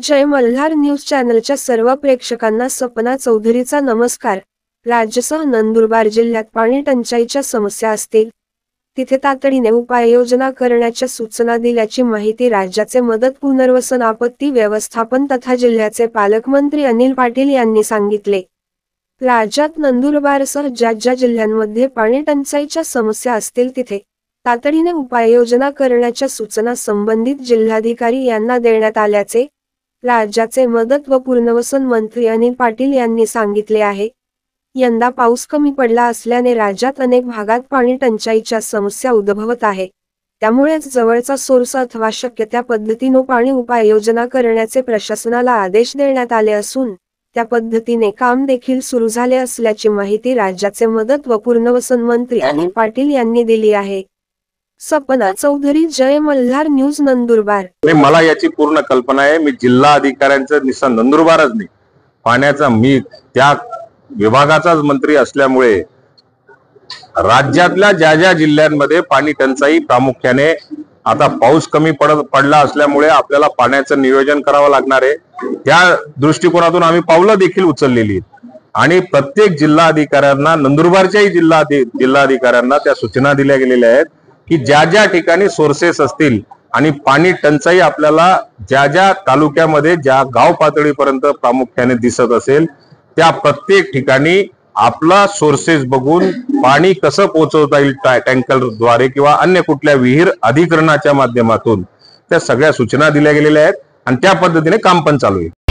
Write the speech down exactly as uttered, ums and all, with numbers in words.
जय Malhar news चॅनलच्या सर्व प्रेक्षकांना सपना चौधरीचा नमस्कार। राज्यासह नंदुरबार जिल्ह्यात पाणी टंचाईच्या समस्या असतील तिथे तातडीने उपाययोजना करण्याच्या सूचना दिल्याची माहिती राज्याचे मदत पुनर्वसन आपत्ती व्यवस्थापन तथा जिल्ह्याचे पालकमंत्री अनिल पाटील यांनी सांगितले। राज्यात नंदुरबारसह ज्या ज्या जिल्ह्यांमध्ये पाणी टंचाईच्या समस्या असतील तिथे तातडीने उपाययोजना करण्याच्या सूचना संबंधित जिल्हाधिकारी यांना देण्यात आल्याचे राज्याचे मदत व पुनर्वसन मंत्री अनिल पाटील यांनी सांगितले आहे। यंदा पाऊस कमी पडला असल्याने राज्यात अनेक भागात पाणी टंचाईच्या समस्या उद्भवत आहे। त्यामुळे जवळचा सोर्स अथवा शक्य त्या पद्धतीने पाणी उपाययोजना करण्याचे प्रशासनाला आदेश देण्यात आले असून त्या पद्धतीने काम देखील सुरू झाले असल्याची माहिती राज्याचे मदत व पुनर्वसन मंत्री अनिल पाटील यांनी दिली आहे। सपना चौधरी, जय मल्हार न्यूज, नंदुरबार। मला याची पूर्ण कल्पना आहे। मी जिल्हा अधिकाऱ्यांचं निसा नंदुरबारच नाही, पाण्याचा मी त्या विभागाचाच मंत्री असल्यामुळे राज्यातल्या ज्या ज्या जिल्ह्यांमध्ये पाणी टंचाई प्रामुख्याने आता पाऊस कमी पडत पडला असल्यामुळे आपल्याला पाण्याचं नियोजन करावं लागणार आहे। त्या दृष्टिकोनातून आम्ही पावलं देखील उचललेली आहेत आणि प्रत्येक जिल्हा अधिकाऱ्यांना, नंदुरबारच्याही जिल्हा जिल्हाधिकाऱ्यांना त्या सूचना दिल्या गेलेल्या आहेत की ज्या ज्या ठिकाणी सोर्सेस असतील आणि पाणी टंचाई आपल्याला ज्या ज्या तालुक्यामध्ये ज्या गाव पातळीपर्यंत प्रामुख्याने दिसत असेल त्या प्रत्येक ठिकाणी आपला सोर्सेस बघून पाणी कसं पोहोचवता येईल टँकरद्वारे किंवा अन्य कुठल्या विहीर अधिकरणाच्या माध्यमातून त्या सगळ्या सूचना दिल्या गेलेल्या आहेत आणि त्या पद्धतीने काम पण चालू आहे।